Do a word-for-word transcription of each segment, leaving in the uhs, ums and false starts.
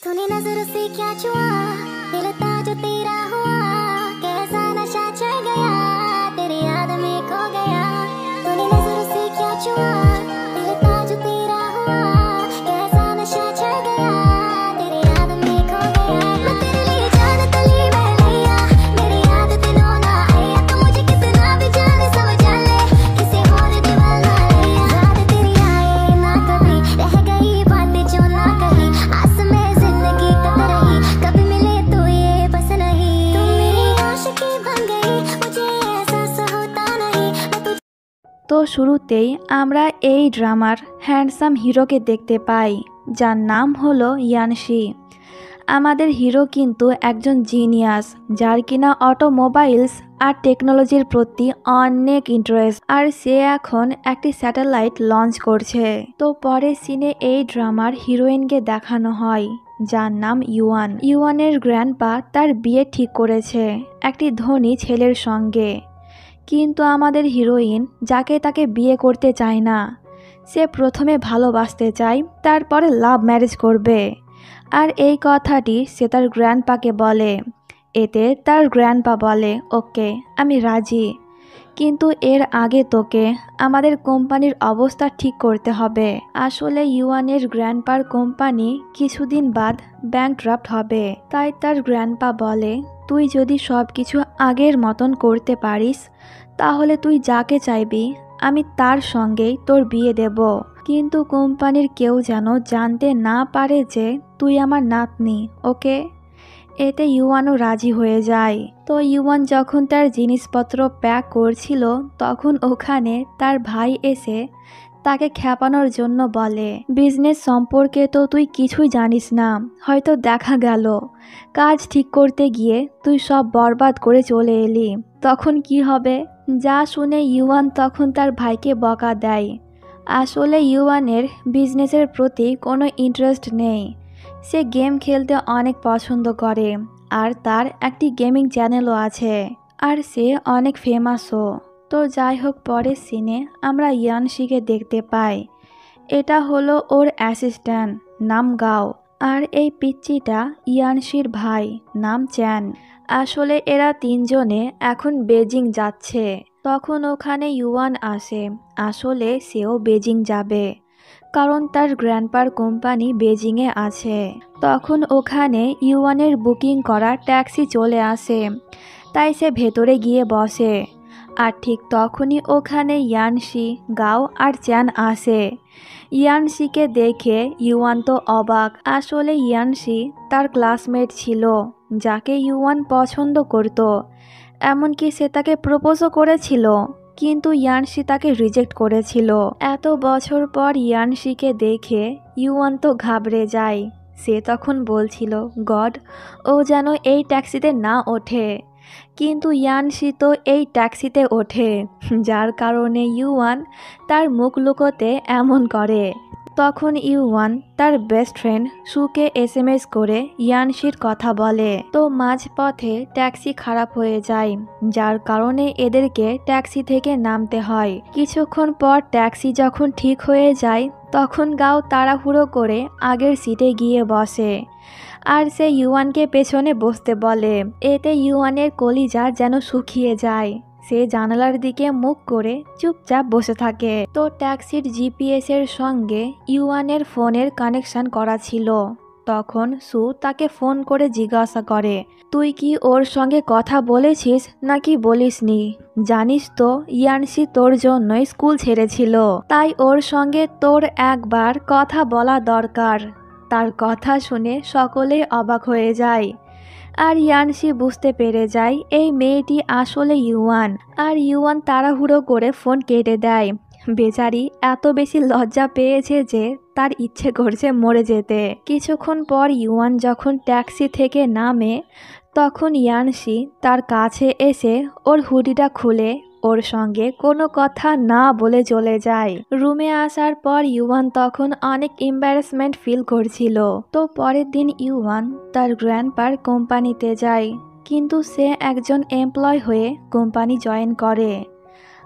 तूने नजरों से क्या छुआ, दिल था जो तेरा हुआ, कैसा नशा चढ़ गया, तेरी याद में खो गया। तूने नजरों से क्या छुआ, दिल था जो तेरा हुआ, कैसा नशा चढ़ गया, तेरी याद में खो गया। मैं तेरे लिए जान तली में लिया, मेरी याद दिनों ना आया, तो मुझे कितना भी जाने समझ ले, किसी और दीवाना लिया। याद तेरी आए ना कभी, रह गई बातें जो ना कही, आस में कभी मिले तो ये बस नहीं, तुम मेरी आशिकी बन गई, मुझे एहसास होता नहीं। তো শুরুতেই আমরা এই ড্রামার হ্যান্ডসাম হিরোকে দেখতে পাই, যার নাম হলো ইয়ানশি। আমাদের হিরো কিন্তু একজন জিনিয়াস, যার কিনা অটোমোবাইলস আর টেকনোলজির প্রতি অনেক ইন্টারেস্ট, আর সে এখন একটি স্যাটেলাইট লঞ্চ করছে। তো পরের সিনে এই ড্রামার হিরোইনকে দেখানো হয়, যার নাম ইউয়ান। ইউয়ানের গ্র্যান্ডপা তার বিয়ে ঠিক করেছে একটি ধনী ছেলের সঙ্গে, কিন্তু আমাদের হিরোইন যাকে তাকে বিয়ে করতে চায় না। সে প্রথমে ভালোবাসতে চায়, তারপরে লাভ ম্যারেজ করবে, আর এই কথাটি সে তার গ্র্যান্ডপাকে বলে। এতে তার গ্র্যান্ডপা বলে, ওকে আমি রাজি, কিন্তু এর আগে তোকে আমাদের কোম্পানির অবস্থা ঠিক করতে হবে। আসলে ইউয়ানের গ্র্যান্ডপার কোম্পানি কিছুদিন বাদ ব্যাংকরাপ্ট হবে, তাই তার গ্র্যান্ডপা বলে, তুই যদি সব কিছু আগের মতন করতে পারিস, তাহলে তুই যাকে চাইবি আমি তার সঙ্গেই তোর বিয়ে দেব, কিন্তু কোম্পানির কেউ যেন জানতে না পারে যে তুই আমার নাতনি, ওকে। এতে ইউয়ানও রাজি হয়ে যায়। তো ইউয়ান যখন তার জিনিসপত্র প্যাক করছিল, তখন ওখানে তার ভাই এসে তাকে খেপানোর জন্য বলে, বিজনেস সম্পর্কে তো তুই কিছুই জানিস না, হয়তো দেখা গেল কাজ ঠিক করতে গিয়ে তুই সব বরবাদ করে চলে এলি, তখন কি হবে। যা শুনে ইউয়ান তখন তার ভাইকে বকা দেয়। আসলে ইউয়ানের বিজনেসের প্রতি কোনো ইন্টারেস্ট নেই, সে গেম খেলতে অনেক পছন্দ করে, আর তার একটি গেমিং চ্যানেলও আছে, আর সে অনেক ফেমাসও। তো যাই হোক, পরের সিনে আমরা ইয়ানশিকে দেখতে পাই। এটা হলো ওর অ্যাসিস্ট্যান্ট, নাম গাও, আর এই পিচ্চিটা ইয়ানশির ভাই, নাম চ্যান। আসলে এরা তিনজনে এখন বেজিং যাচ্ছে। তখন ওখানে ইউয়ান আসে। আসলে সেও বেজিং যাবে, কারণ তার গ্র্যান্ডপার কোম্পানি বেজিংয়ে আছে। তখন ওখানে ইউয়ানের বুকিং করা ট্যাক্সি চলে আসে, তাই সে ভেতরে গিয়ে বসে। আর ঠিক তখনই ওখানে ইয়ানশি, গাও আর চ্যান আসে। ইয়ানশিকে দেখে ইউয়ান তো অবাক। আসলে ইয়ানশি তার ক্লাসমেট ছিল, যাকে ইউয়ান পছন্দ করত, এমনকি সে তাকে প্রপোজও করেছিল, কিন্তু ইয়ানশি তাকে রিজেক্ট করেছিল। এত বছর পর ইয়ানশিকে দেখে ইউয়ান তো ঘাবড়ে যায়। সে তখন বলছিল, গড, ও যেন এই ট্যাক্সিতে না ওঠে, কিন্তু ইয়ানশি তো এই ট্যাক্সিতে ওঠে, যার কারণে ইউয়ান তার মুখ লুকোতে এমন করে। তখন ইউয়ান তার বেস্ট ফ্রেন্ড সুকে এস এম এস করে ইয়ানশির কথা বলে। তো মাঝপথে ট্যাক্সি খারাপ হয়ে যায়, যার কারণে এদেরকে ট্যাক্সি থেকে নামতে হয়। কিছুক্ষণ পর ট্যাক্সি যখন ঠিক হয়ে যায়, তখন গাও তাড়াহুড়ো করে আগের সিটে গিয়ে বসে, আর সে ইউয়ানকে পেছনে বসতে বলে। এতে ইউয়ানের কলিজা যেন শুকিয়ে যায়। সে জানালার দিকে মুখ করে চুপচাপ বসে থাকে। তো ট্যাক্সির জিপিএস এর সঙ্গে ইউয়ানের ফোনের কানেকশন করা ছিল। তখন সু তাকে ফোন করে জিজ্ঞাসা করে, তুই কি ওর সঙ্গে কথা বলেছিস নাকি বলিসনি? জানিস তো ইয়ানশি তোর জন্যই স্কুল ছেড়েছিল, তাই ওর সঙ্গে তোর একবার কথা বলা দরকার। তার কথা শুনে সকলে অবাক হয়ে যায়, আর ইয়ানশি বুঝতে পেরে যায় এই মেয়েটি আসলে ইউয়ান। আর ইউয়ান তাড়াহুড়ো করে ফোন কেটে দেয়। বেচারি এত বেশি লজ্জা পেয়েছে যে তার ইচ্ছে করছে মরে যেতে। কিছুক্ষণ পর ইউয়ান যখন ট্যাক্সি থেকে নামে, তখন ইয়ানশি তার কাছে এসে ওর হুডিটা খুলে ওর সঙ্গে কোনো কথা না বলে চলে যায়। রুমে আসার পর ইউয়ান তখন অনেক এম্বারাসমেন্ট ফিল করছিল। তো পরের দিন ইউয়ান তার গ্র্যান্ডপার কোম্পানিতে যায়, কিন্তু সে একজন এমপ্লয় হয়ে কোম্পানি জয়েন করে।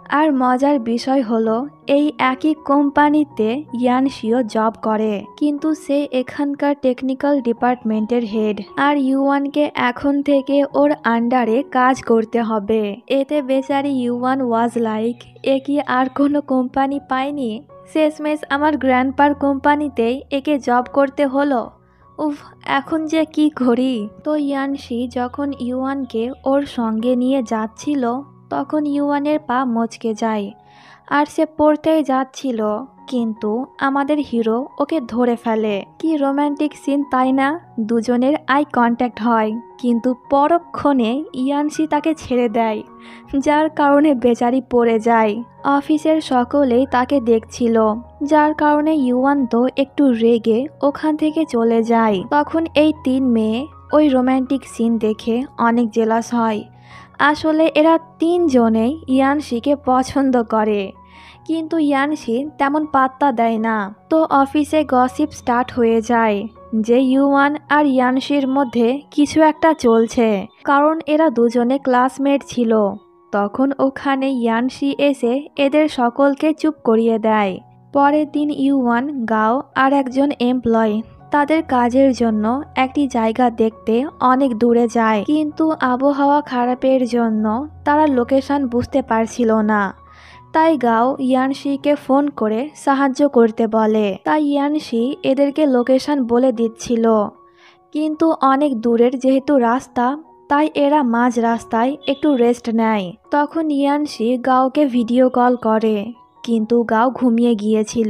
আর মজার বিষয় হলো এই একই কোম্পানিতে ইয়ানশিও জব করে, কিন্তু সে এখানকার টেকনিক্যাল ডিপার্টমেন্টের হেড। আর ইউয়ানকে এখন থেকে ওর আন্ডারে কাজ করতে হবে। এতে বেচারি ইউয়ান ওয়াজ লাইক, এ কি আর কোনো কোম্পানি পায়নি? শেষমেশ আমার গ্র্যান্ডপার কোম্পানিতেই একে জব করতে হলো। উফ, এখন যে কি করি? তো ইয়ানশি যখন ইউয়ানকে ওর সঙ্গে নিয়ে যাচ্ছিল তখন ইউয়ানের পা মচকে যায় আর সে পড়তেই যাচ্ছিল, কিন্তু আমাদের হিরো ওকে ধরে ফেলে। কি রোম্যান্টিক সিন তাই না? দুজনের আই কন্ট্যাক্ট হয়, কিন্তু পরক্ষণে ইয়ানশি তাকে ছেড়ে দেয়, যার কারণে বেচারি পড়ে যায়। অফিসের সকলেই তাকে দেখছিল, যার কারণে ইউয়ান তো একটু রেগে ওখান থেকে চলে যায়। তখন এই তিন মেয়ে ওই রোম্যান্টিক সিন দেখে অনেক জেলাস হয়। আসলে এরা তিনজনেই ইয়ানশিকে পছন্দ করে, কিন্তু ইয়ানশি তেমন পাত্তা দেয় না। তো অফিসে গসিপ স্টার্ট হয়ে যায় যে ইউয়ান আর ইয়ানশির মধ্যে কিছু একটা চলছে, কারণ এরা দুজনে ক্লাসমেট ছিল। তখন ওখানে ইয়ানশি এসে এদের সকলকে চুপ করিয়ে দেয়। পরের দিন ইউয়ান, গাও আর একজন এমপ্লয়ি তাদের কাজের জন্য একটি জায়গা দেখতে অনেক দূরে যায়, কিন্তু আবহাওয়া খারাপের জন্য তারা লোকেশন বুঝতে পারছিল না। তাই গাও ইয়ানশিকে ফোন করে সাহায্য করতে বলে। তাই ইয়ানশি এদেরকে লোকেশন বলে দিচ্ছিল, কিন্তু অনেক দূরের যেহেতু রাস্তা, তাই এরা মাঝ রাস্তায় একটু রেস্ট নেয়। তখন ইয়ানশি গাওকে ভিডিও কল করে, কিন্তু গাও ঘুমিয়ে গিয়েছিল।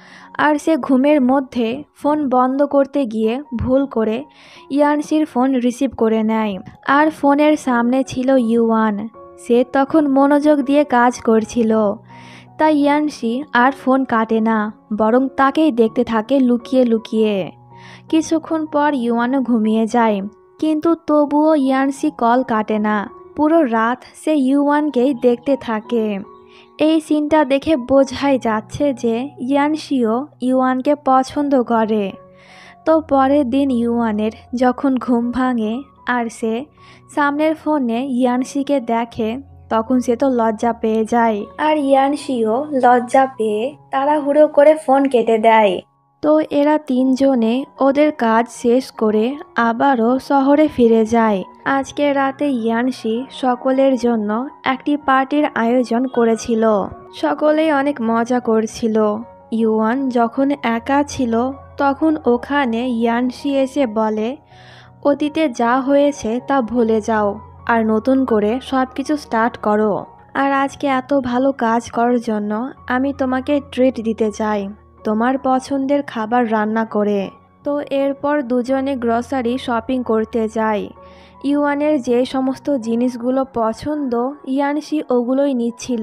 আর সে ঘুমের মধ্যে ফোন বন্ধ করতে গিয়ে ভুল করে ইয়ানশির ফোন রিসিভ করে নেয়। আর ফোনের সামনে ছিল ইউয়ান, সে তখন মনোযোগ দিয়ে কাজ করছিল। তাই ইয়ানশি আর ফোন কাটে না, বরং তাকেই দেখতে থাকে লুকিয়ে লুকিয়ে। কিছুক্ষণ পর ইউয়ানও ঘুমিয়ে যায়, কিন্তু তবুও ইয়ানশি কল কাটে না। পুরো রাত সে ইউয়ানকেই দেখতে থাকে। এই সিনটা দেখে বোঝাই যাচ্ছে যে ইয়ানশিও ইউয়ানকে পছন্দ করে। তো পরের দিন ইউয়ানের যখন ঘুম ভাঙে আর সে সামনের ফোনে ইয়ানশিকে দেখে, তখন সে তো লজ্জা পেয়ে যায়। আর ইয়ানশিও লজ্জা পেয়ে তাড়াহুড়ো করে ফোন কেটে দেয়। তো এরা তিনজনে ওদের কাজ শেষ করে আবারও শহরে ফিরে যায়। আজকে রাতে ইয়ানশি সকলের জন্য একটি পার্টির আয়োজন করেছিল। সকলেই অনেক মজা করছিল। ইউয়ান যখন একা ছিল তখন ওখানে ইয়ানশি এসে বলে, অতীতে যা হয়েছে তা ভুলে যাও আর নতুন করে সব কিছু স্টার্ট করো। আর আজকে এত ভালো কাজ করার জন্য আমি তোমাকে ট্রিট দিতে চাই, তোমার পছন্দের খাবার রান্না করে। তো এরপর দুজনে গ্রসারি শপিং করতে যায়। ইউয়ানের যে সমস্ত জিনিসগুলো পছন্দ ইয়ানশি ওগুলোই নিচ্ছিল,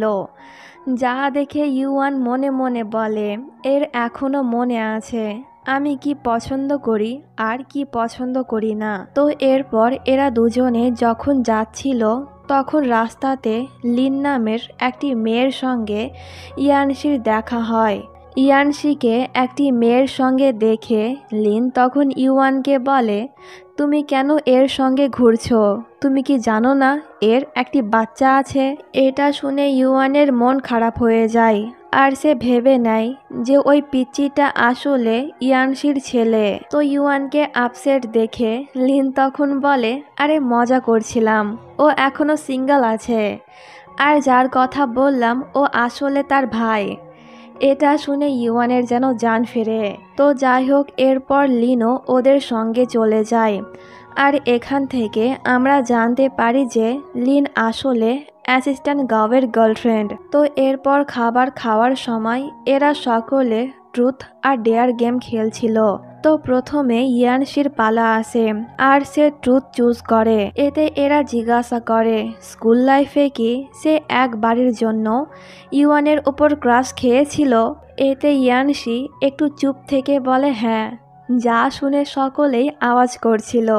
যা দেখে ইউয়ান মনে মনে বলে, এর এখনও মনে আছে আমি কি পছন্দ করি আর কি পছন্দ করি না। তো এরপর এরা দুজনে যখন যাচ্ছিল তখন রাস্তাতে লিন নামের একটি মেয়ের সঙ্গে ইয়ানশির দেখা হয়। ইয়ানশিকে একটি মেয়ের সঙ্গে দেখে লিন তখন ইউয়ানকে বলে, তুমি কেন এর সঙ্গে ঘুরছো? তুমি কি জানো না এর একটি বাচ্চা আছে? এটা শুনে ইউয়ানের মন খারাপ হয়ে যায় আর সে ভেবে নেয় যে ওই পিচ্চিটা আসলে ইয়ানশির ছেলে। তো ইউয়ানকে আপসেট দেখে লিন তখন বলে, আরে মজা করছিলাম, ও এখনো সিঙ্গেল আছে, আর যার কথা বললাম ও আসলে তার ভাই। এটা শুনে ইউয়ানের যেন জান ফেরে। তো যাই হোক, এরপর লিনও ওদের সঙ্গে চলে যায়। আর এখান থেকে আমরা জানতে পারি যে লিন আসলে অ্যাসিস্ট্যান্ট গাওয়ের গার্লফ্রেন্ড। তো এরপর খাবার খাওয়ার সময় এরা সকলে ট্রুথ আর ডেয়ার গেম খেলছিল। তো প্রথমে ইয়ানশির পালা আসে আর সে ট্রুথ চুজ করে। এতে এরা জিজ্ঞাসা করে স্কুল লাইফে কি সে একবারের জন্য ইউয়ানের উপর ক্রাশ খেয়েছিল? এতে ইয়ানশি একটু চুপ থেকে বলে হ্যাঁ, যা শুনে সকলেই আওয়াজ করছিল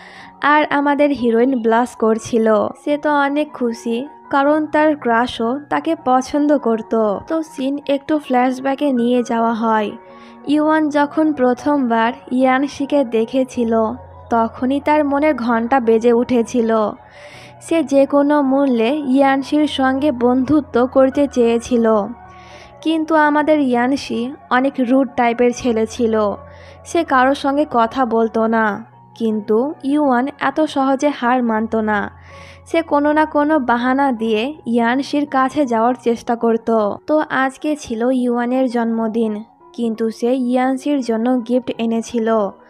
আর আমাদের হিরোইন ব্লাশ করছিল। সে তো অনেক খুশি, কারণ তার ক্রাশও তাকে পছন্দ করত। তো সিন একটু ফ্ল্যাশব্যাকে নিয়ে যাওয়া হয়। ইউয়ান যখন প্রথমবার ইয়ানশিকে দেখেছিল তখনই তার মনের ঘন্টা বেজে উঠেছিল। সে যে কোনো মূল্যে ইয়ানশির সঙ্গে বন্ধুত্ব করতে চেয়েছিল, কিন্তু আমাদের ইয়ানশি অনেক রুড টাইপের ছেলে ছিল। সে কারোর সঙ্গে কথা বলতো না, কিন্তু ইউয়ান এত সহজে হার মানত না। সে কোনো না কোনো বাহানা দিয়ে ইয়ানশির কাছে যাওয়ার চেষ্টা করত। তো আজকে ছিল ইউয়ানের জন্মদিন, কিন্তু সে ইয়ানশির জন্য গিফট এনেছিল।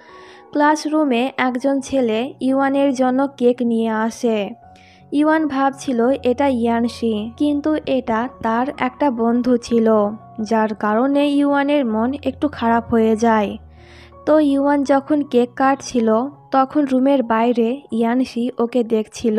ক্লাসরুমে একজন ছেলে ইউয়ানের জন্য কেক নিয়ে আসে। ইউয়ান ভাবছিল এটা ইয়ানশি, কিন্তু এটা তার একটা বন্ধু ছিল, যার কারণে ইউয়ানের মন একটু খারাপ হয়ে যায়। তো ইউয়ান যখন কেক কাটছিল, তখন রুমের বাইরে ইয়ানশি ওকে দেখছিল।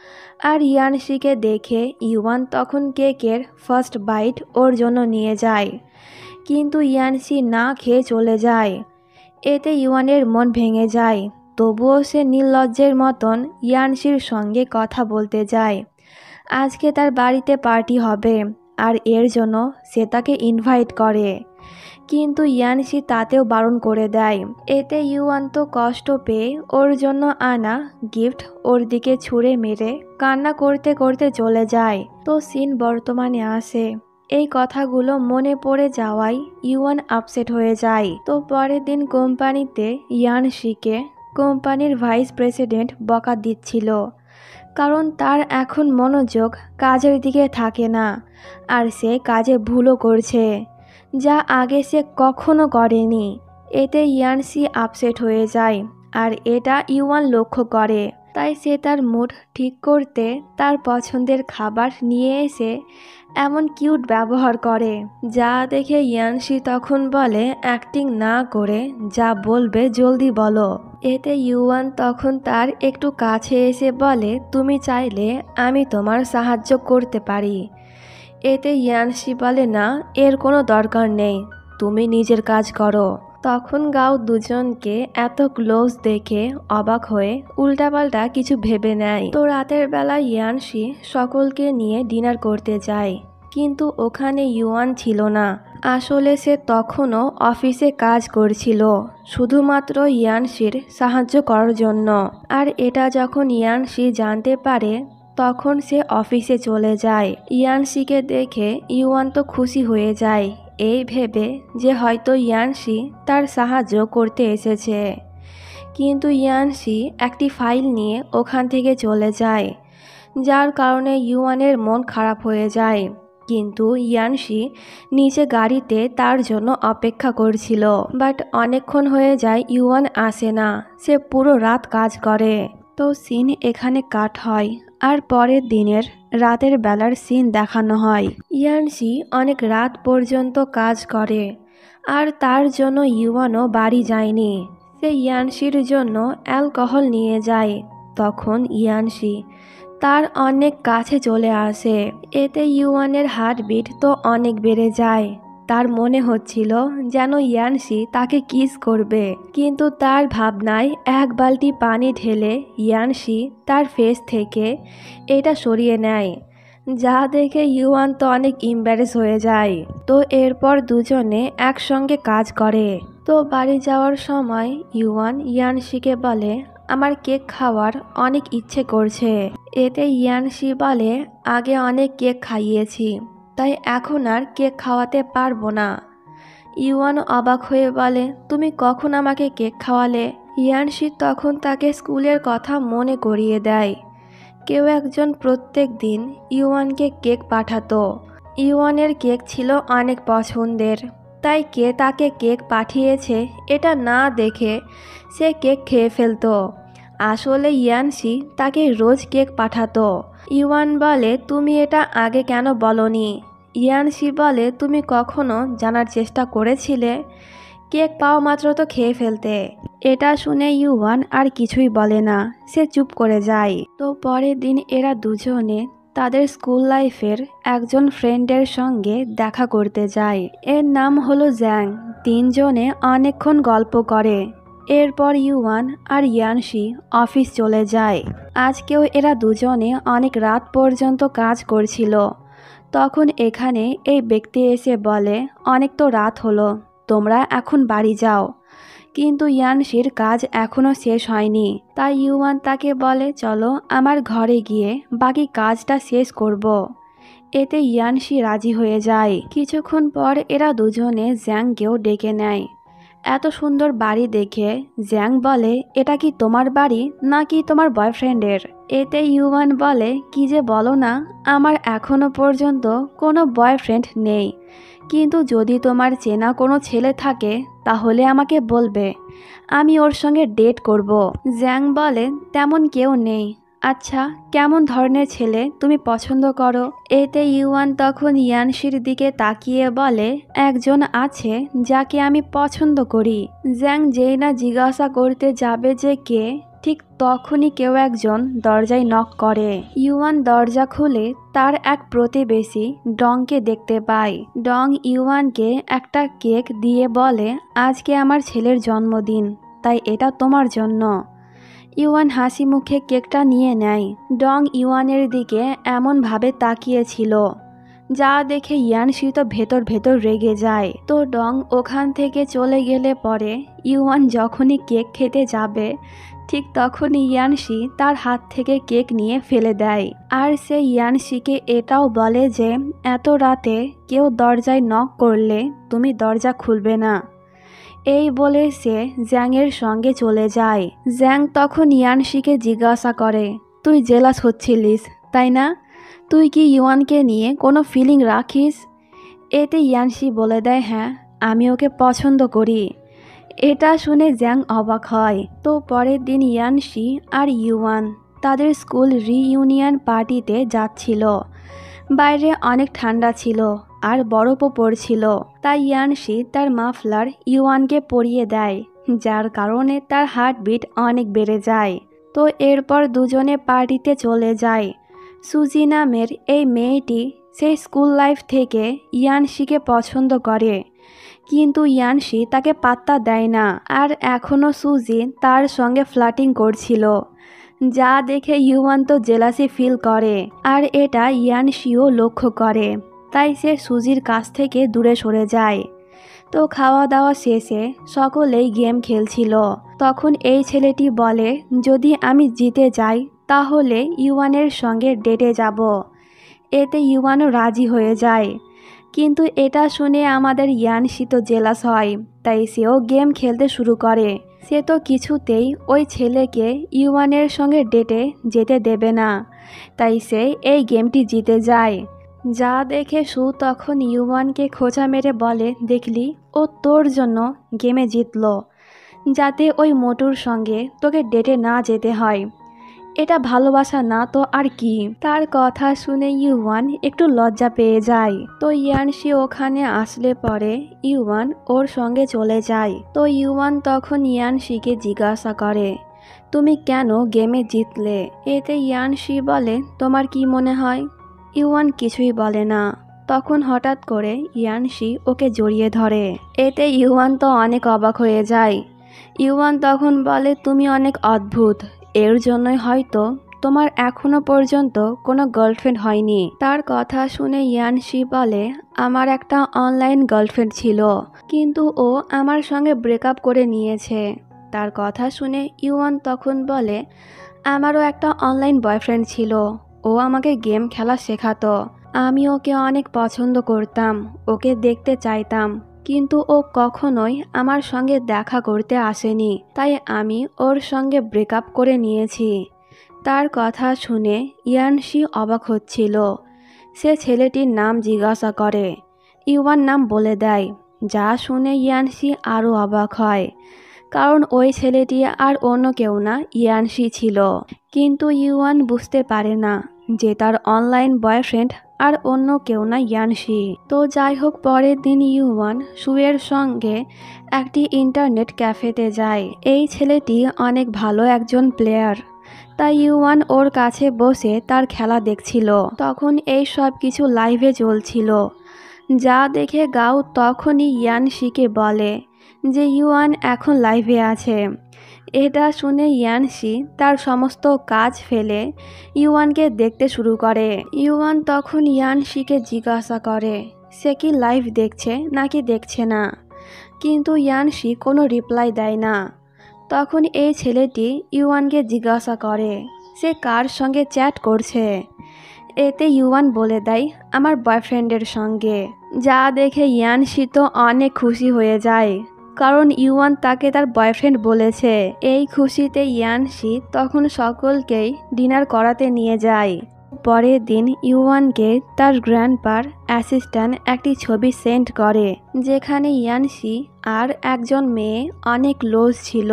আর ইয়ানশিকে দেখে ইউয়ান তখন কেকের ফার্স্ট বাইট ওর জন্য নিয়ে যায়, কিন্তু ইয়ানশি না খেয়ে চলে যায়। এতে ইউয়ানের মন ভেঙে যায়, তবুও সে নির্লজ্জের মতন ইয়ানশির সঙ্গে কথা বলতে যায়। আজকে তার বাড়িতে পার্টি হবে, আর এর জন্য সে তাকে ইনভাইট করে, কিন্তু ইয়ানশি তাতেও বারণ করে দেয়। এতে ইউয়ান তো কষ্ট পেয়ে ওর জন্য আনা গিফট ওর দিকে ছুঁড়ে মেরে কান্না করতে করতে চলে যায়। তো সিন বর্তমানে আসে। এই কথাগুলো মনে পড়ে যাওয়ায় ইউয়ান আপসেট হয়ে যায়। তো পরের দিন কোম্পানিতে ইয়ানশিকে কোম্পানির ভাইস প্রেসিডেন্ট বকা দিচ্ছিল, কারণ তার এখন মনোযোগ কাজের দিকে থাকে না, আর সে কাজে ভুলও করছে, যা আগে সে কখনো করেনি। এতে ইয়ানশি আপসেট হয়ে যায়, আর এটা ইউয়ান লক্ষ্য করে। তাই সে তার মুড ঠিক করতে তার পছন্দের খাবার নিয়ে এসে এমন কিউট ব্যবহার করে, যা দেখে ইয়ানশি তখন বলে অ্যাক্টিং না করে যা বলবে জলদি বলো। এতে ইউয়ান তখন তার একটু কাছে এসে বলে, তুমি চাইলে আমি তোমার সাহায্য করতে পারি। এতে ইয়ানশি বলে, না, এর কোনো দরকার নেই, তুমি নিজের কাজ করো। তখন গাও দুজনকে এত ক্লোজ দেখে অবাক হয়ে উল্টাপাল্টা কিছু ভেবে নেয়। তো রাতের বেলা ইয়ানশি সকলকে নিয়ে ডিনার করতে যায়, কিন্তু ওখানে ইউয়ান ছিল না। আসলে সে তখনও অফিসে কাজ করছিল, শুধুমাত্র ইয়ানশির সাহায্য করার জন্য। আর এটা যখন ইয়ানশি জানতে পারে, তখন সে অফিসে চলে যায়। ইয়ানশিকে দেখে ইউয়ান তো খুশি হয়ে যায়, এই ভেবে যে হয়তো ইয়ানশি তার সাহায্য করতে এসেছে। কিন্তু ইয়ানশি একটি ফাইল নিয়ে ওখান থেকে চলে যায়, যার কারণে ইউয়ানের মন খারাপ হয়ে যায়। কিন্তু ইয়ানশি নিচে গাড়িতে তার জন্য অপেক্ষা করছিল, বাট অনেকক্ষণ হয়ে যায় ইউয়ান আসে না। সে পুরো রাত কাজ করে। তো সিন এখানে কাট হয়, আর পরের দিনের রাতের বেলার সিন দেখানো হয়। ইয়ানশি অনেক রাত পর্যন্ত কাজ করে, আর তার জন্য ইউয়ানও বাড়ি যায়নি। সে ইয়ানশির জন্য অ্যালকোহল নিয়ে যায়। তখন ইয়ানশি তার অনেক কাছে চলে আসে। এতে ইউয়ানের হার্টবিট তো অনেক বেড়ে যায়। তার মনে হচ্ছিল যেন ইয়ানশি তাকে কিস করবে, কিন্তু তার ভাবনায় এক বালতি পানি ঢেলে ইয়ানশি তার ফেস থেকে এটা সরিয়ে নেয়, যা দেখে ইউয়ান তো অনেক ইম্বারেস হয়ে যায়। তো এরপর দুজনে একসঙ্গে কাজ করে। তো বাড়ি যাওয়ার সময় ইউয়ান ইয়ানশিকে বলে, আমার কেক খাওয়ার অনেক ইচ্ছে করছে। এতে ইয়ানশি বলে, আগে অনেক কেক খাইয়েছি, তাই এখন আর কেক খাওয়াতে পারবো না। ইউয়ান অবাক হয়ে বলে, তুমি কখন আমাকে কেক খাওয়ালে? ইয়ানশি তখন তাকে স্কুলের কথা মনে করিয়ে দেয়। কেউ একজন প্রত্যেক দিন ইউয়ানকে কেক পাঠাতো। ইউয়ানের কেক ছিল অনেক পছন্দের, তাই কে তাকে কেক পাঠিয়েছে এটা না দেখে সে কেক খেয়ে ফেলতো। আসলে ইয়ানশি তাকে রোজ কেক পাঠাতো। ইউয়ান বলে, তুমি এটা আগে কেন বলনি? ইয়ানশি বলে, তুমি কখনো জানার চেষ্টা করেছিলে? কেক পাওয়া মাত্র তো খেয়ে ফেলতে। এটা শুনে ইউয়ান আর কিছুই বলে না, সে চুপ করে যায়। তো পরের দিন এরা দুজনে তাদের স্কুল লাইফের একজন ফ্রেন্ডের সঙ্গে দেখা করতে যায়। এর নাম হলো জ্যাং। তিনজনে অনেকক্ষণ গল্প করে। এরপর ইউয়ান আর ইয়ানশি অফিস চলে যায়। আজকেও এরা দুজনে অনেক রাত পর্যন্ত কাজ করছিল। তখন এখানে এই ব্যক্তি এসে বলে, অনেক তো রাত হলো, তোমরা এখন বাড়ি যাও। কিন্তু ইয়ানশির কাজ এখনও শেষ হয়নি। তাই ইউয়ান তাকে বলে, চলো আমার ঘরে গিয়ে বাকি কাজটা শেষ করব। এতে ইয়ানশি রাজি হয়ে যায়। কিছুক্ষণ পর এরা দুজনে জ্যাংকেও ডেকে নেয়। এত সুন্দর বাড়ি দেখে জ্যাং বলে, এটা কি তোমার বাড়ি নাকি তোমার বয়ফ্রেন্ডের? এতে ইউয়ান বলে, কি যে বলো না, আমার এখনো পর্যন্ত কোনো বয়ফ্রেন্ড নেই, কিন্তু যদি তোমার চেনা কোনো ছেলে থাকে তাহলে আমাকে বলবে, আমি ওর সঙ্গে ডেট করব। জ্যাং বলে, তেমন কেউ নেই। আচ্ছা, কেমন ধরনের ছেলে তুমি পছন্দ করো? এতে ইউয়ান তখন ইয়ানশির দিকে তাকিয়ে বলে, একজন আছে যাকে আমি পছন্দ করি। জ্যাং যেই না জিজ্ঞাসা করতে যাবে যে কে, ঠিক তখনই কেউ একজন দরজায় নক করে। ইউয়ান দরজা খুলে তার এক প্রতিবেশী ডংকে দেখতে পায়। ডং ইউয়ানকে একটা কেক দিয়ে বলে, আজকে আমার ছেলের জন্মদিন, তাই এটা তোমার জন্য। ইউয়ান হাসি মুখে কেকটা নিয়ে নেয়। ডং ইউয়ানের দিকে এমনভাবে তাকিয়েছিল যা দেখে ইয়ানশি তো ভেতর ভেতর রেগে যায়। তো ডং ওখান থেকে চলে গেলে পরে ইউয়ান যখনই কেক খেতে যাবে ঠিক তখনই ইয়ানশি তার হাত থেকে কেক নিয়ে ফেলে দেয়। আর সে ইয়ানশিকে এটাও বলে যে এত রাতে কেউ দরজায় নক করলে তুমি দরজা খুলবে না। এই বলে সে জ্যাংয়ের সঙ্গে চলে যায়। জ্যাং তখন ইয়ানশিকে জিজ্ঞাসা করে, তুই জেলাস হচ্ছিলিস তাই না? তুই কি ইউয়ানকে নিয়ে কোনো ফিলিং রাখিস? এতে ইয়ানশি বলে দেয়, হ্যাঁ, আমি ওকে পছন্দ করি। এটা শুনে জ্যাং অবাক হয়। তো পরের দিন ইয়ানশি আর ইউয়ান তাদের স্কুল রিইউনিয়ন পার্টিতে যাচ্ছিল। বাইরে অনেক ঠান্ডা ছিল আর বরফও পড়ছিল, তাই ইয়ানশি তার মাফলার ইউয়ানকে পরিয়ে দেয়, যার কারণে তার হার্টবিট অনেক বেড়ে যায়। তো এরপর দুজনে পার্টিতে চলে যায়। সুজি নামের এই মেয়েটি সেই স্কুল লাইফ থেকে ইয়ানশিকে পছন্দ করে, কিন্তু ইয়ানশি তাকে পাত্তা দেয় না। আর এখনও সুজি তার সঙ্গে ফ্লার্টিং করছিল, যা দেখে ইউয়ান তো জেলাসি ফিল করে, আর এটা ইয়ানশিও লক্ষ্য করে। তাই সে সুজির কাছ থেকে দূরে সরে যায়। তো খাওয়া দাওয়া শেষে সকলেই গেম খেলছিল। তখন এই ছেলেটি বলে, যদি আমি জিতে যাই তাহলে ইউয়ানের সঙ্গে ডেটে যাব। এতে ইউয়ানও রাজি হয়ে যায়, কিন্তু এটা শুনে আমাদের ইয়ানশি তো জেলাস হয়, তাই সেও গেম খেলতে শুরু করে। সে তো কিছুতেই ওই ছেলেকে ইউয়ানের সঙ্গে ডেটে যেতে দেবে না, তাই সে এই গেমটি জিতে যায়। যা দেখে সু তখন ইউয়ানকে খোঁচা মেরে বলে, দেখলি, ও তোর জন্য গেমে জিতলো, যাতে ওই মোটুর সঙ্গে তোকে ডেটে না যেতে হয়। এটা ভালোবাসা না তো আর কি? তার কথা শুনে ইউয়ান একটু লজ্জা পেয়ে যায়। তো ইয়ানশি ওখানে আসলে পরে ইউয়ান ওর সঙ্গে চলে যায়। তো ইউয়ান তখন ইয়ানশিকে জিজ্ঞাসা করে, তুমি কেন গেমে জিতলে? এতে ইয়ানশি বলে, তোমার কি মনে হয়? ইউয়ান কিছুই বলে না। তখন হঠাৎ করে ইয়ানশি ওকে জড়িয়ে ধরে। এতে ইউয়ান তো অনেক অবাক হয়ে যায়। ইউয়ান তখন বলে, তুমি অনেক অদ্ভুত, এর জন্যই হয়তো তোমার এখনো পর্যন্ত কোনো গার্লফ্রেন্ড হয়নি। তার কথা শুনে ইয়ানশি বলে, আমার একটা অনলাইন গার্লফ্রেন্ড ছিল, কিন্তু ও আমার সঙ্গে ব্রেকআপ করে নিয়েছে। তার কথা শুনে ইউয়ান তখন বলে, আমারও একটা অনলাইন বয়ফ্রেন্ড ছিল, ও আমাকে গেম খেলা শেখাতো। আমি ওকে অনেক পছন্দ করতাম, ওকে দেখতে চাইতাম, কিন্তু ও কখনোই আমার সঙ্গে দেখা করতে আসেনি, তাই আমি ওর সঙ্গে ব্রেকআপ করে নিয়েছি। তার কথা শুনে ইয়ানশি অবাক হচ্ছিল। সে ছেলেটির নাম জিজ্ঞাসা করে। ইউয়ান নাম বলে দেয়, যা শুনে ইয়ানশি আরও অবাক হয়, কারণ ওই ছেলেটি আর অন্য কেউ না, ইয়ানশি ছিল। কিন্তু ইউয়ান বুঝতে পারে না যে তার অনলাইন বয়ফ্রেন্ড আর অন্য কেউ না, ইয়ানশি। তো যাই হোক, পরের দিন ইউয়ান সুয়ের সঙ্গে একটি ইন্টারনেট ক্যাফেতে যায়। এই ছেলেটি অনেক ভালো একজন প্লেয়ার, তাই ইউয়ান ওর কাছে বসে তার খেলা দেখছিল। তখন এই সব কিছু লাইভে চলছিল, যা দেখে গাও তখনই ইয়ানশিকে বলে যে ইউয়ান এখন লাইভে আছে। এটা শুনে ইয়ানশি তার সমস্ত কাজ ফেলে ইউয়ানকে দেখতে শুরু করে। ইউয়ান তখন ইয়ানশিকে জিজ্ঞাসা করে সে কি লাইভ দেখছে নাকি দেখছে না। কিন্তু ইয়ানশি কোনো রিপ্লাই দেয় না। তখন এই ছেলেটি ইউয়ানকে জিজ্ঞাসা করে সে কার সঙ্গে চ্যাট করছে। এতে ইউয়ান বলে দেয় আমার বয়ফ্রেন্ডের সঙ্গে। যা দেখে ইয়ানশি তো অনেক খুশি হয়ে যায়, কারণ ইউয়ান তাকে তার বয়ফ্রেন্ড বলেছে। এই খুশিতে ইয়ানশি তখন সকলকেই ডিনার করাতে নিয়ে যায়। পরের দিন ইউয়ানকে তার গ্র্যান্ডপার অ্যাসিস্ট্যান্ট একটি ছবি সেন্ড করে, যেখানে ইয়ানশি আর একজন মেয়ে অনেক ক্লোজ ছিল।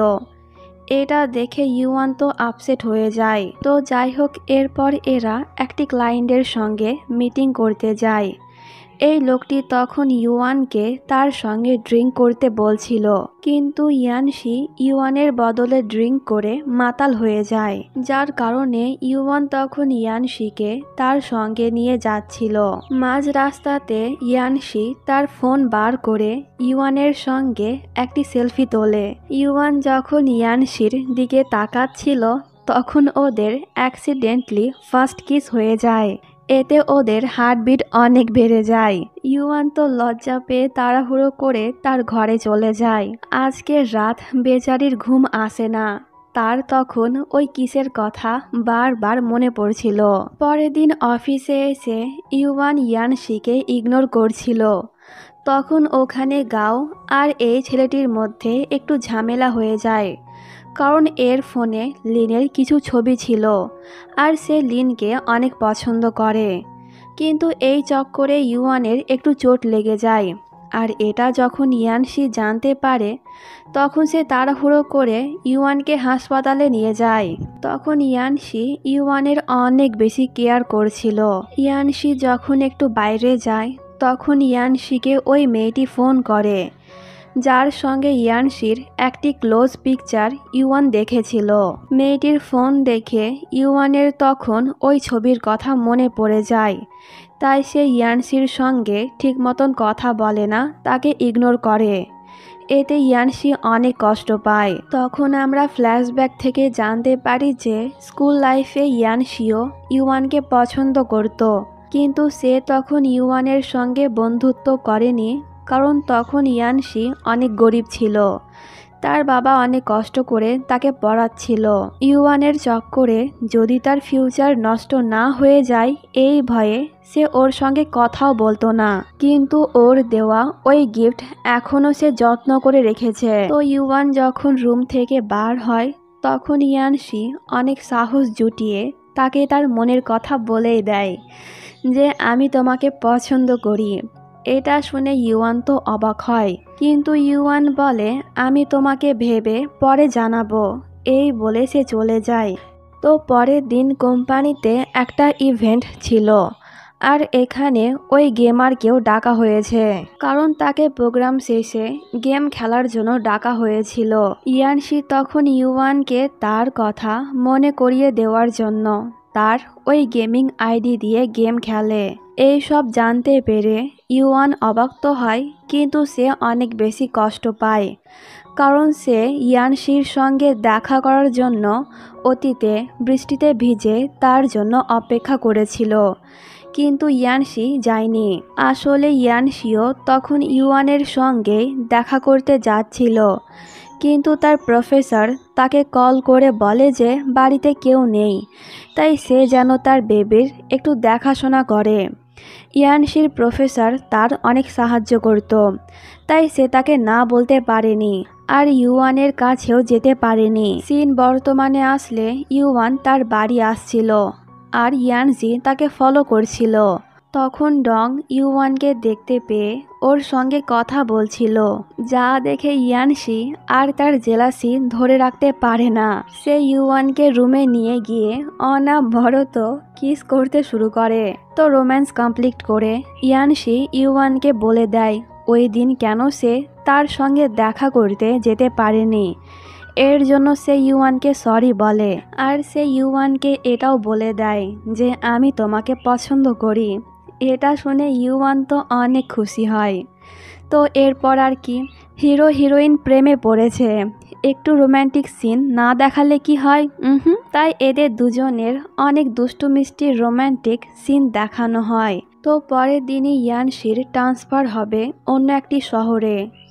এটা দেখে ইউয়ান তো আপসেট হয়ে যায়। তো যাই হোক, এরপর এরা একটি ক্লায়েন্টের সঙ্গে মিটিং করতে যায়। এই লোকটি তখন ইউয়ানকে তার সঙ্গে ড্রিঙ্ক করতে বলছিল, কিন্তু ইয়ানশি ইউয়ানের বদলে ড্রিঙ্ক করে মাতাল হয়ে যায়, যার কারণে ইউয়ান তখন ইয়ানশিকে তার সঙ্গে নিয়ে যাচ্ছিল। মাঝ রাস্তাতে ইয়ানশি তার ফোন বার করে ইউয়ানের সঙ্গে একটি সেলফি তোলে। ইউয়ান যখন ইয়ানশির দিকে তাকাচ্ছিল তখন ওদের অ্যাক্সিডেন্টলি ফার্স্ট কিস হয়ে যায়। এতে ওদের হার্টবিট অনেক বেড়ে যায়। ইউয়ান তো লজ্জা পেয়ে তাড়াহুড়ো করে তার ঘরে চলে যায়। আজকের রাত বেচারির ঘুম আসে না, তার তখন ওই কিসের কথা বারবার মনে পড়ছিল। পরের দিন অফিসে এসে ইউয়ান ইয়ানশিকে ইগনোর করছিল। তখন ওখানে গাও আর এই ছেলেটির মধ্যে একটু ঝামেলা হয়ে যায়, কারণ এর ফোনে লিনের কিছু ছবি ছিল আর সে লিনকে অনেক পছন্দ করে। কিন্তু এই চক্করে ইউয়ানের একটু চোট লেগে যায়, আর এটা যখন ইয়ানশি জানতে পারে তখন সে তাড়াহুড়ো করে ইউয়ানকে হাসপাতালে নিয়ে যায়। তখন ইয়ানশি ইউয়ানের অনেক বেশি কেয়ার করছিল। ইয়ানশি যখন একটু বাইরে যায় তখন ইয়ানশিকে ওই মেয়েটি ফোন করে, যার সঙ্গে ইয়ানশির একটি ক্লোজ পিকচার ইউয়ান দেখেছিল। মেয়েটির ফোন দেখে ইউয়ানের তখন ওই ছবির কথা মনে পড়ে যায়, তাই সে ইয়ানশির সঙ্গে ঠিক মতন কথা বলে না, তাকে ইগনোর করে। এতে ইয়ানশি অনেক কষ্ট পায়। তখন আমরা ফ্ল্যাশব্যাক থেকে জানতে পারি যে স্কুল লাইফে ইয়ানশিও ইউয়ানকে পছন্দ করত, কিন্তু সে তখন ইউয়ানের সঙ্গে বন্ধুত্ব করেনি, কারণ তখন ইয়ানশি অনেক গরিব ছিল। তার বাবা অনেক কষ্ট করে তাকে পড়াচ্ছিল। ইউয়ানের চক্করে যদি তার ফিউচার নষ্ট না হয়ে যায় এই ভয়ে সে ওর সঙ্গে কথাও বলতো না, কিন্তু ওর দেওয়া ওই গিফট এখনও সে যত্ন করে রেখেছে। তো ইউয়ান যখন রুম থেকে বার হয় তখন ইয়ানশি অনেক সাহস জুটিয়ে তাকে তার মনের কথা বলেই দেয় যে আমি তোমাকে পছন্দ করি। এটা শুনে ইউয়ান তো অবাক হয়, কিন্তু ইউয়ান বলে আমি তোমাকে ভেবে পরে জানাবো, এই বলে সে চলে যায়। তো পরের দিন কোম্পানিতে একটা ইভেন্ট ছিল, আর এখানে ওই গেমারকেও ডাকা হয়েছে, কারণ তাকে প্রোগ্রাম শেষে গেম খেলার জন্য ডাকা হয়েছিল। ইয়ানশি তখন ইউয়ানকে তার কথা মনে করিয়ে দেওয়ার জন্য তার ওই গেমিং আইডি দিয়ে গেম খেলে। এই সব জানতে পেরে ইউয়ান অবাক তো হয়, কিন্তু সে অনেক বেশি কষ্ট পায়, কারণ সে ইয়ানশির সঙ্গে দেখা করার জন্য অতীতে বৃষ্টিতে ভিজে তার জন্য অপেক্ষা করেছিল, কিন্তু ইয়ানশি যায়নি। আসলে ইয়ানশিও তখন ইউয়ানের সঙ্গে দেখা করতে যাচ্ছিল, কিন্তু তার প্রফেসর তাকে কল করে বলে যে বাড়িতে কেউ নেই, তাই সে যেন তার বেবির একটু দেখাশোনা করে। ইয়ানশির প্রফেসর তার অনেক সাহায্য করত, তাই সে তাকে না বলতে পারেনি, আর ইউয়ানের কাছেও যেতে পারেনি। সিন বর্তমানে আসলে ইউয়ান তার বাড়ি আসছিল, আর ইয়ানশি তাকে ফলো করছিল। তখন ডং ইউয়ানকে দেখতে পেয়ে ওর সঙ্গে কথা বলছিল, যা দেখে ইয়ানশি আর তার জেলাসি ধরে রাখতে পারে না। সে ইউয়ানকে রুমে নিয়ে গিয়ে অনবরত কিস করতে শুরু করে। তো রোম্যান্স কমপ্লিট করে ইয়ানশি ইউয়ানকে বলে দেয় ওই দিন কেন সে তার সঙ্গে দেখা করতে যেতে পারেনি। এর জন্য সে ইউয়ানকে সরি বলে, আর সে ইউয়ানকে এটাও বলে দেয় যে আমি তোমাকে পছন্দ করি। এটা শুনে ইউয়ান তো অনেক খুশি হয়। তো এরপর আর কি, হিরো হিরোইন প্রেমে পড়েছে, একটু রোম্যান্টিক সিন না দেখালে কি হয়? হুম তাই এদের দুজনের অনেক দুষ্টু মিষ্টি রোম্যান্টিক সিন দেখানো হয়। তো পরের দিনই ইয়ানশির ট্রান্সফার হবে অন্য একটি শহরে,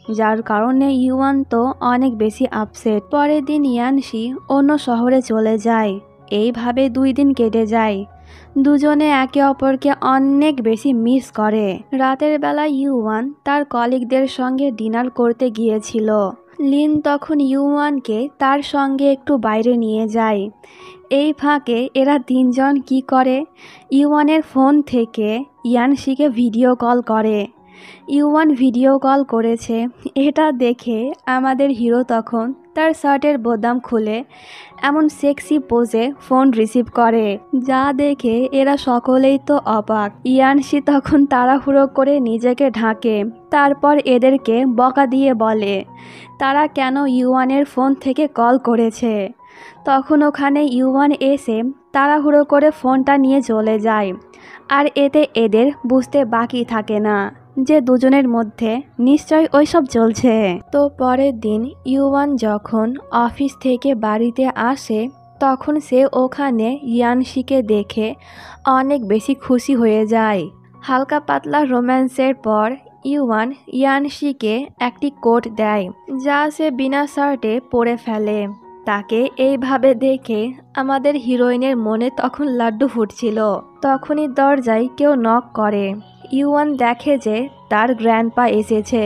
যার কারণে ইউয়ান তো অনেক বেশি আপসেট। পরের দিন ইয়ানশি অন্য শহরে চলে যায়। এইভাবে দুই দিন কেটে যায়। দুজনে একে অপরকে অনেক বেশি মিস করে। রাতের বেলা ইউয়ান তার কলিগদের সঙ্গে ডিনার করতে গিয়েছিল। লিন তখন ইউয়ানকে তার সঙ্গে একটু বাইরে নিয়ে যায়। এই ফাঁকে এরা তিনজন কি করে, ইউয়ানের ফোন থেকে ইয়ানশিকে ভিডিও কল করে। ইউয়ান ভিডিও কল করেছে এটা দেখে আমাদের হিরো তখন তার শার্টের বোতাম খুলে এমন সেক্সি পোজে ফোন রিসিভ করে, যা দেখে এরা সকলেই তো অবাক। ইয়ানশি তখন তাড়াহুড়ো করে নিজেকে ঢাকে, তারপর এদেরকে বকা দিয়ে বলে তারা কেন ইউয়ানের ফোন থেকে কল করেছে। তখন ওখানে ইউয়ান এসে তাড়াহুড়ো করে ফোনটা নিয়ে চলে যায়। আর এতে এদের বুঝতে বাকি থাকে না যে দুজনের মধ্যে নিশ্চয় ওইসব চলছে। তো পরের দিন ইউয়ান যখন অফিস থেকে বাড়িতে আসে তখন সে ওখানে ইয়ানশিকে দেখে অনেক বেশি খুশি হয়ে যায়। হালকা পাতলা রোম্যান্সের পর ইউয়ান ইয়ানশিকে একটি কোট দেয়, যা সে বিনা শার্টে পরে ফেলে। তাকে এইভাবে দেখে আমাদের হিরোইনের মনে তখন লাড্ডু ফুটছিল। তখনই দরজায় কেউ নক করে। ইউয়ান দেখে যে তার গ্র্যান্ডপা এসেছে।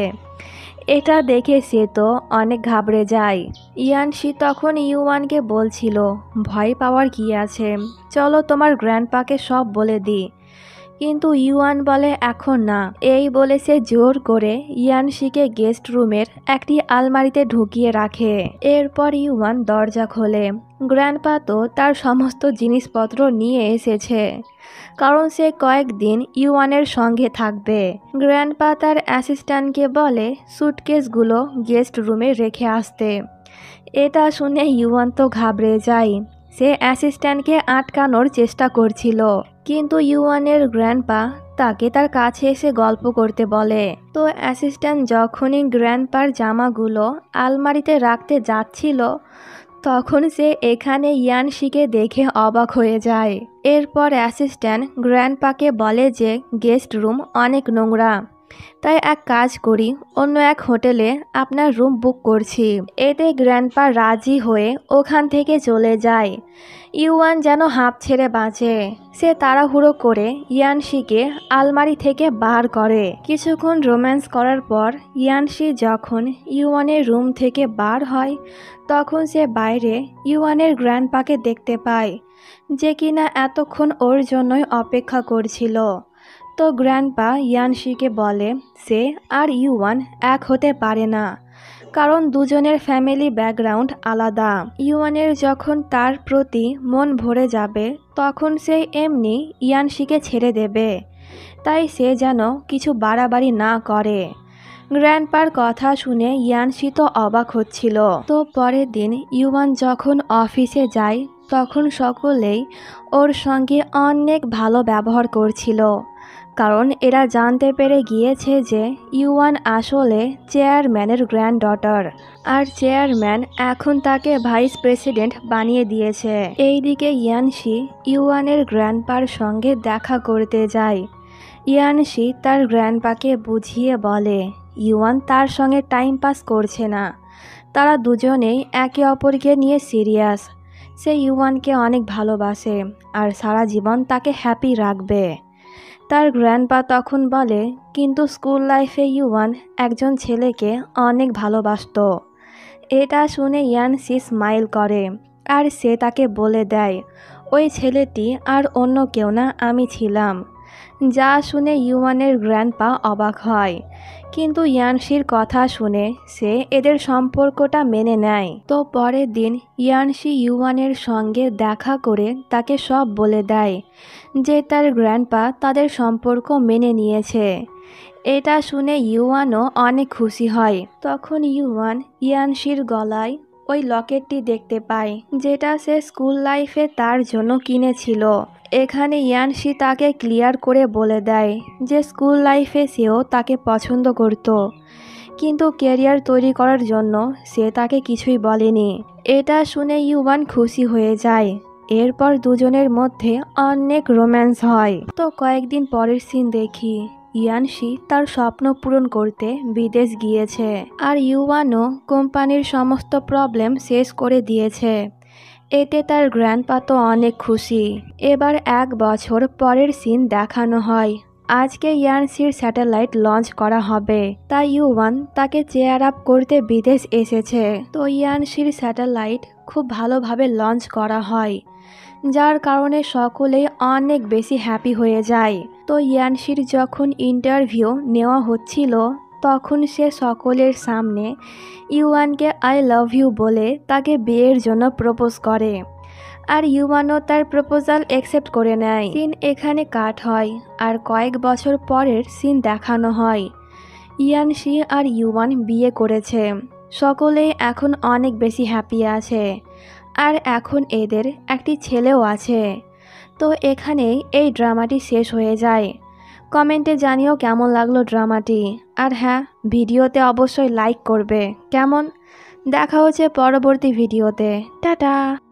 এটা দেখে সে তো অনেক ঘাবড়ে যায়। ইয়ানশি তখন ইউয়ানকে বলছিল ভয় পাওয়ার কি আছে, চলো তোমার গ্র্যান্ডপাকে সব বলে দিই। কিন্তু ইউয়ান বলে এখন না। এই বলে সে জোর করে ইয়ানশিকে গেস্ট রুমের একটি আলমারিতে ঢুকিয়ে রাখে। এরপর ইউয়ান দরজা খোলে। গ্র্যান্ডপা তো তার সমস্ত জিনিসপত্র নিয়ে এসেছে, কারণ সে কয়েকদিন ইউয়ানের সঙ্গে থাকবে। গ্র্যান্ডপা তার অ্যাসিস্ট্যান্টকে বলে স্যুটকেসগুলো গেস্ট রুমে রেখে আসতে। এটা শুনে ইউয়ান তো ঘাবড়ে যায়। সে অ্যাসিস্ট্যান্টকে আটকানোর চেষ্টা করছিল, কিন্তু ইউয়ানের গ্র্যান্ডপা তাকে তার কাছে এসে গল্প করতে বলে। তো অ্যাসিস্ট্যান্ট যখনই গ্র্যান্ডপার জামাগুলো আলমারিতে রাখতে যাচ্ছিল তখন সে এখানে ইয়ানশিকে দেখে অবাক হয়ে যায়। এরপর অ্যাসিস্ট্যান্ট গ্র্যান্ডপাকে বলে যে গেস্ট রুম অনেক নোংরা, তাই এক কাজ করি, অন্য এক হোটেলে আপনার রুম বুক করছি। এতে গ্র্যান্ডপা রাজি হয়ে ওখান থেকে চলে যায়। ইউয়ান যেন হাঁপ ছেড়ে বাঁচে। সে তাড়াহুড়ো করে ইয়ানশিকে আলমারি থেকে বার করে। কিছুক্ষণ রোম্যান্স করার পর ইয়ানশি যখন ইউয়ানের রুম থেকে বার হয় তখন সে বাইরে ইউয়ানের গ্র্যান্ডপাকে দেখতে পায়, যে কিনা এতক্ষণ ওর জন্যই অপেক্ষা করছিল। তো গ্র্যান্ডপা ইয়ানশিকে বলে সে আর ইউয়ান এক হতে পারে না, কারণ দুজনের ফ্যামিলি ব্যাকগ্রাউন্ড আলাদা। ইউয়ানের যখন তার প্রতি মন ভরে যাবে তখন সে এমনি ইয়ানশিকে ছেড়ে দেবে, তাই সে যেন কিছু বাড়াবাড়ি না করে। গ্র্যান্ডপার কথা শুনে ইয়ানশি তো অবাক হচ্ছিল। তো পরের দিন ইউয়ান যখন অফিসে যায় তখন সকলেই ওর সঙ্গে অনেক ভালো ব্যবহার করছিল, কারণ এরা জানতে পেরে গিয়েছে যে ইউয়ান আসলে চেয়ারম্যানের গ্র্যান্ডডটার, আর চেয়ারম্যান এখন তাকে ভাইস প্রেসিডেন্ট বানিয়ে দিয়েছে। এইদিকে ইয়ানশি ইউয়ানের গ্র্যান্ডপার সঙ্গে দেখা করতে যায়। ইয়ানশি তার গ্র্যান্ডপাকে বুঝিয়ে বলে ইউয়ান তার সঙ্গে টাইম পাস করছে না, তারা দুজনেই একে অপরকে নিয়ে সিরিয়াস। সে ইউয়ানকে অনেক ভালোবাসে আর সারা জীবন তাকে হ্যাপি রাখবে। তার গ্র্যান্ডপা তখন বলে কিন্তু স্কুল লাইফে ইউয়ান একজন ছেলেকে অনেক ভালোবাসত। এটা শুনে ইয়ানশি স্মাইল করে আর সে তাকে বলে দেয় ওই ছেলেটি আর অন্য কেউ না, আমি ছিলাম। যা শুনে ইউয়ানের গ্র্যান্ডপা অবাক হয়, কিন্তু ইয়ানশির কথা শুনে সে এদের সম্পর্কটা মেনে নেয়। তো পরের দিন ইয়ানশি ইউয়ানের সঙ্গে দেখা করে তাকে সব বলে দেয় যে তার গ্র্যান্ডপা তাদের সম্পর্ক মেনে নিয়েছে। এটা শুনে ইউয়ানও অনেক খুশি হয়। তখন ইউয়ান ইয়ানশির গলায় ওই লকেটটি দেখতে পায়, যেটা সে স্কুল লাইফে তার জন্য কিনেছিল। এখানে ইয়ানশি তাকে ক্লিয়ার করে বলে দেয় যে স্কুল লাইফে সেও তাকে পছন্দ করত, কিন্তু ক্যারিয়ার তৈরি করার জন্য সে তাকে কিছুই বলেনি। এটা শুনে ইউয়ান খুশি হয়ে যায়। এরপর দুজনের মধ্যে অনেক রোম্যান্স হয়। তো কয়েকদিন পরের সিন দেখি, ইয়ানশি তার স্বপ্ন পূরণ করতে বিদেশ গিয়েছে আর ইউয়ানও কোম্পানির সমস্ত প্রবলেম শেষ করে দিয়েছে। এতে তার গ্র্যান্ডপা তো অনেক খুশি। এবার এক বছর পরের সিন দেখানো হয়। আজকে ইয়ানশির স্যাটেলাইট লঞ্চ করা হবে, তাই ইউয়ান তাকে চেয়ার আপ করতে বিদেশ এসেছে। তো ইয়ানশির স্যাটেলাইট খুব ভালোভাবে লঞ্চ করা হয়, যার কারণে সকলেই অনেক বেশি হ্যাপি হয়ে যায়। তো ইয়ানশির যখন ইন্টারভিউ নেওয়া হচ্ছিল তখন সে সকলের সামনে ইউয়ানকে আই লাভ ইউ বলে তাকে বিয়ের জন্য প্রপোজ করে, আর ইউয়ানও তার প্রপোজাল অ্যাকসেপ্ট করে নেয়। সিন এখানে কাট হয় আর কয়েক বছর পরের সিন দেখানো হয়। ইয়ানশি আর ইউয়ান বিয়ে করেছে, সকলেই এখন অনেক বেশি হ্যাপি আছে, আর এখন এদের একটি ছেলেও আছে। তো এখানেই এই ড্রামাটি শেষ হয়ে যায়। কমেন্টে জানিও কেমন লাগলো ড্রামাটি, আর হ্যাঁ, ভিডিওতে অবশ্যই লাইক করবে। কেমন? দেখা হচ্ছে পরবর্তী ভিডিওতে। টাটা।